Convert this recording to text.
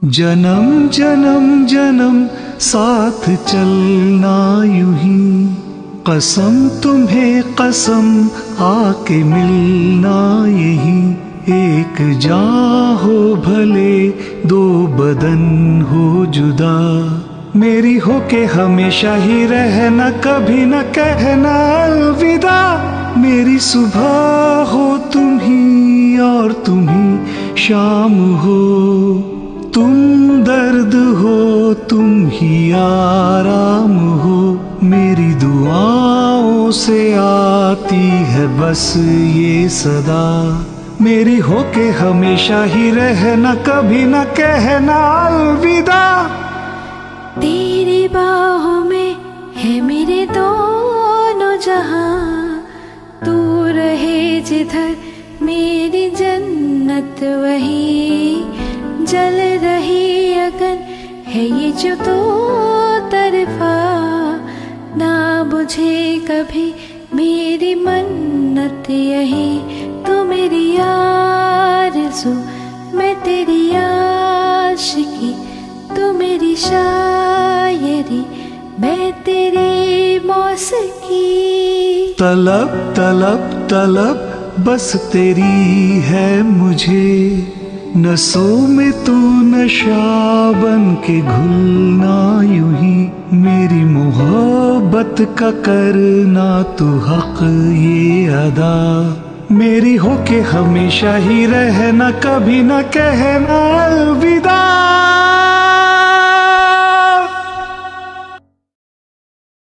जन्म जन्म जन्म साथ चलना यूं ही, कसम तुम्हें कसम आके मिलना यही। एक जान हो भले दो बदन हो जुदा, मेरी हो के हमेशा ही रहना, कभी न कहना अलविदा। मेरी सुबह हो तुम ही और तुम ही शाम हो, तुम दर्द हो तुम ही आराम हो। मेरी दुआओं से आती है बस ये सदा, मेरी हो के हमेशा ही रहना, कभी न कहना अलविदा। तेरी बाहों में है मेरे दोनों जहां, तू रहे जिधर मेरी जन्नत वही। जल रही अगन है ये जो दो तरफा, ना बुझे कभी मेरी मन्नत यही। तू मेरी आरज़ू मैं तेरी आशिकी, तू मेरी शायरी मैं तेरी मौसीकी। तलब तलब तलब बस तेरी है मुझे, नसों में तू नशा बन के घुलना यूं ही। मेरी मोहब्बत का करना तू हक ये अदा, मेरी हो के हमेशा ही रहना, कभी न कहना अलविदा।